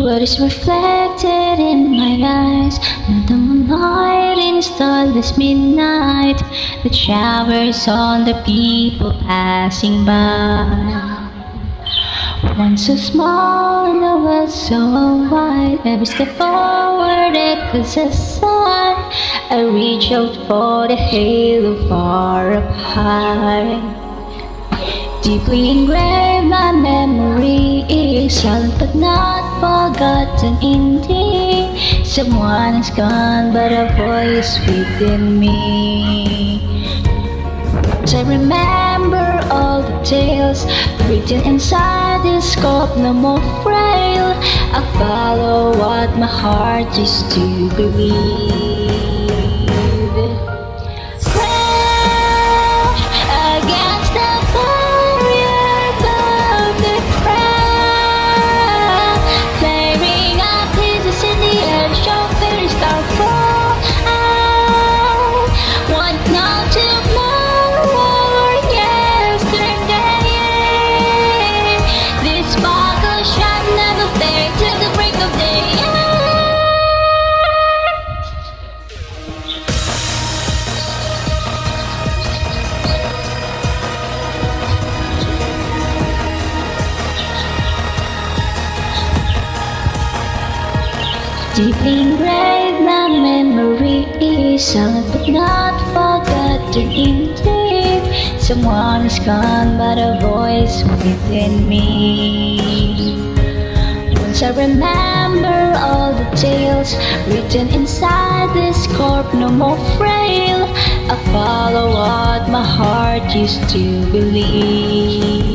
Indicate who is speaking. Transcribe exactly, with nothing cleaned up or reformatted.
Speaker 1: What is reflected in my eyes? The moonlight in the starless midnight that showers on the people passing by. One so small and the world so wide. Every step forward echoes a sigh. I reach out for the halo far up high. Deeply engraved my memory is silent but not forgotten indeed. Someone is gone but a voice within me. Once I remember all the tales written inside this scope, no more frail. I follow what my heart used to believe. Crash against the barrier above the crowd, flaring up pieces in the air, show very Starfall. I want now to know deeply engraved my memory is silent but not forgotten indeed. Someone is gone but a voice within me. Once I remember all the tales written inside this corpse, no more frail. I follow what my heart used to believe.